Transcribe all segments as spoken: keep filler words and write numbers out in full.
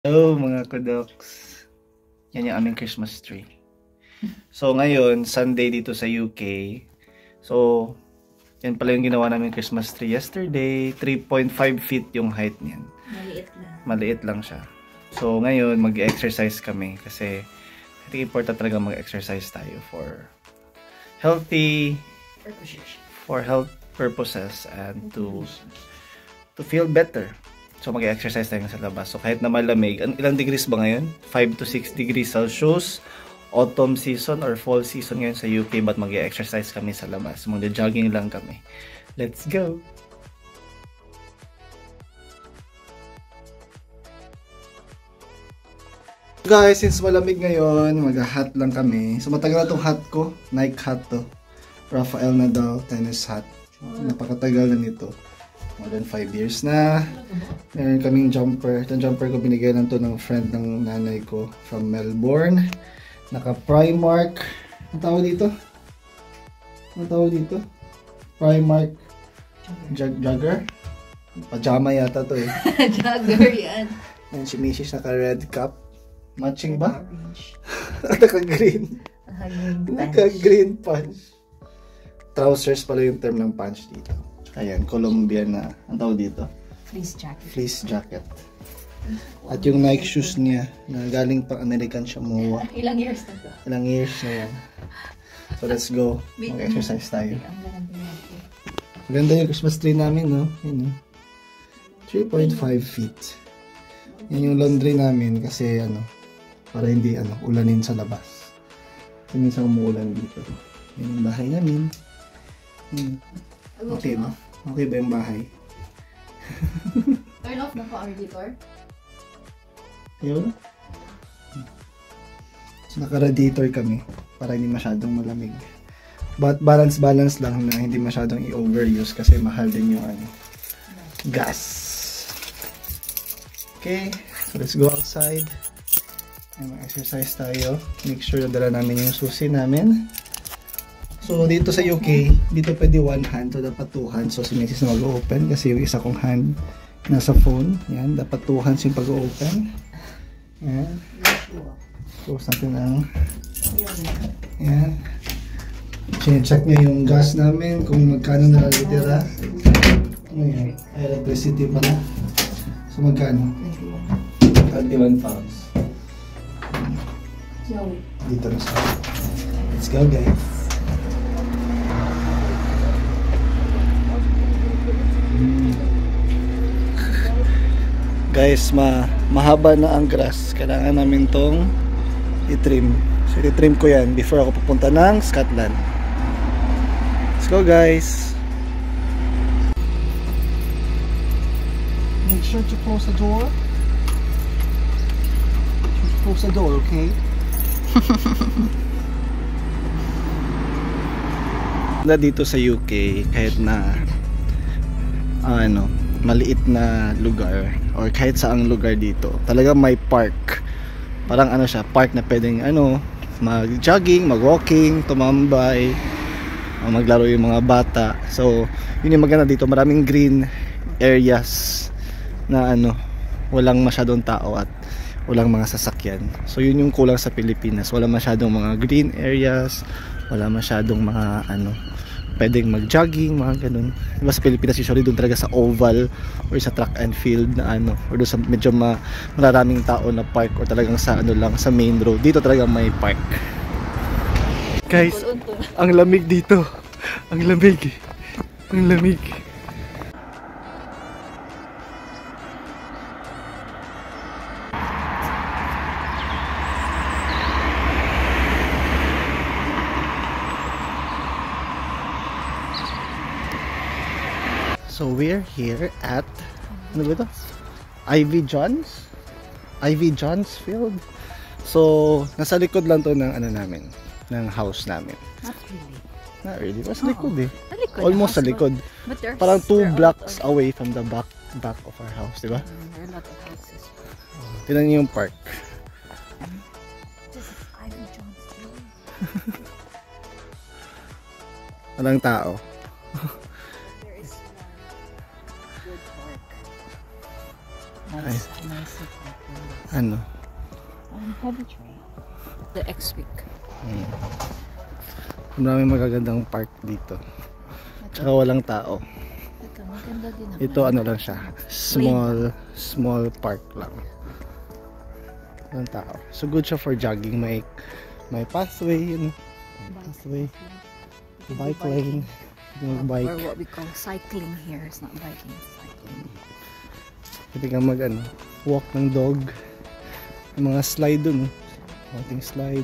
Hello mga kudoks. Yan yung aming Christmas tree. So ngayon, Sunday dito sa U K. So, yan pala yung ginawa namin Christmas tree yesterday. three point five feet yung height niyan. Maliit lang. Maliit lang siya. So ngayon, mag-exercise kami kasi I think important talaga mag-exercise tayo for healthy Purposes. for health purposes and to to feel better. So mag-exercise tayo sa labas. So kahit na malamig, ilang degrees ba ngayon? five to six degrees Celsius. Autumn season or fall season ngayon sa U K, but mag-exercise kami sa labas. Mag-jogging lang kami. Let's go! Guys, since malamig ngayon, mag-hat lang kami. So matagal na itong hat ko. Nike hat to. Rafael Nadal tennis hat. Napakatagal na nito. More than five years na. Meron kaming jumper. Itong jumper ko binigay lang to ng friend ng nanay ko from Melbourne. Naka Primark. Ang tawag dito? Ang tawag dito? Primark Jog Jogger? Pajama yata to eh. Jogger yan. Yan si Missus naka red cap. Matching ba? Naka green. Naka green pants. Trousers pala yung term ng pants dito. Ayan, Colombian na, ang tawag dito? Fleece jacket. Fleece jacket. At yung Nike shoes niya, na galing pang American siya muwa. Ilang years na to? Ilang years na yan. So let's go. Mag-exercise tayo. Maganda yung Christmas tree namin, no? Yun, no? three point five feet. Yan yung laundry namin kasi, ano, para hindi, ano, ulanin sa labas. Kasi minsan umuulan dito. Yan yung bahay namin. Yan. Okay ba? Okay ba yung bahay? Turn off na po ang radiator. Ayun. So, naka-radiator kami para hindi masyadong malamig. But balance-balance lang na hindi masyadong i-overuse kasi mahal din yung ano, gas. Okay, so let's go outside. Mag-exercise tayo. Make sure na dala namin yung susi namin. So, dito sa U K, dito pwede one hand. So, dapat two hands. So, si Missus na mag-open kasi yung isa kong hand nasa phone. Yan, dapat two hands yung pag-open. Yan. Close natin ang... Yan. Check nyo yung gas namin kung magkano na litira. Ayan, electricity pala. So, magkano? thirty-one pounds. Dito na sa... Let's go, guys. Guys, ma mahaba na ang grass. Kailangan namin tong i-trim. So, i-trim ko yan before ako pupunta ng Scotland. Let's go, guys. Make sure to close the door. Close the door, okay? Na dito sa U K, kahit na ano, maliit na lugar or kahit saang lugar dito, talaga may park. Parang ano siya, park na pwedeng ano, mag-jogging, mag-walking, tumambay, maglaro yung mga bata. So, yun yung maganda dito, maraming green areas na ano, walang masyadong tao at walang mga sasakyan. So, yun yung kulang sa Pilipinas. Wala masyadong mga green areas, wala masyadong mga ano, pwedeng mag-jogging, mga ganun. Diba sa Pilipinas usually doon talaga sa oval or sa track and field na ano, or doon sa medyo ma maraming tao na park or talagang sa ano lang, sa main road. Dito talaga may park. Guys, ang lamig dito. Ang lamig. Ang lamig. So we're here at ano ba ito? Ivy Johns? Ivy Johns Field. So nasa likod lang to ng ano namin, ng house namin. Not really. Not really. Mas likod eh. Likod, almost sa likod. Parang two blocks away from the back back of our house, di ba? There are a lot of houses. Oh, tingnan niyo yung park. This is Ivy Johns Field. Walang tao. Nice, nice park. Ano? Um, heavy train. The X-Week. Hmm. Maraming magagandang park dito. Tsaka walang tao. Ito, maganda din naman. Ito ano lang siya. Small, small park lang. Walang tao. So good siya for jogging. May, may pathway, yun. May pathway. Bike lane. Yung Or bike. what we call cycling here. It's not biking, it's cycling. Pwede kang mag ano, walk ng dog. Yung mga slide dun. Konting slide.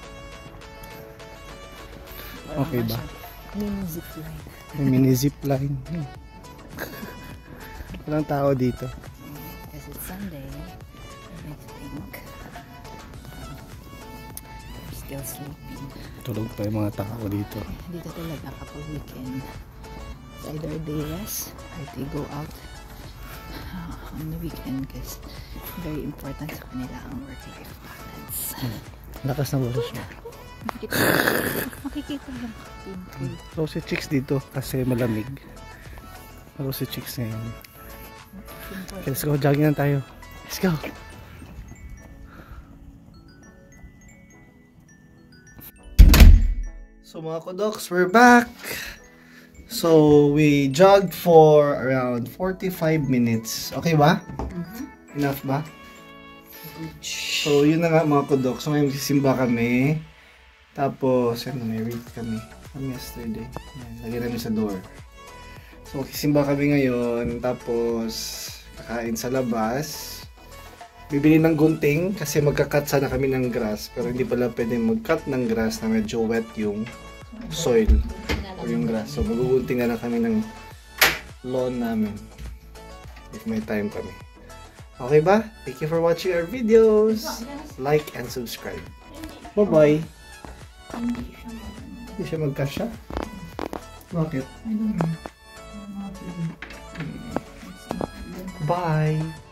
Parang Okay ano ba? siya, mini zipline. May mini zipline. Hmm. Walang tao dito. Because it's Sunday. And I think we're still sleeping. Tulog pa yung mga tao dito. Dito talaga kapag weekend. It's either day rest or they go out uh, on the weekend because very important sa kanila ang work-life balance. Lakas na boses mo. Makikita, makikita lang pinpoint. Rosy chicks dito kasi malamig. Rosy chicks ngayon. Okay, let's go. Jogging na tayo. Let's go. So mga kudoks, we're back. So we jogged for around forty-five minutes. Okay ba? Mm-hmm. Enough ba? So yun na nga mga kudoks. So may magsisimba kami. Tapos, ano, may read kami. Kami yesterday. Yan, lagyan namin sa door. So magsisimba kami ngayon. Tapos kakain sa labas. Bibili ng gunting kasi magka-cut sana kami ng grass. Pero hindi pala pwede mag-cut ng grass na medyo wet yung soil o yung grass. So magugunting na lang kami ng lawn namin if may time kami. Okay ba? Thank you for watching our videos. Like and subscribe. Bye-bye. Hindi siya magkasya? Bakit? I don't know. Bye!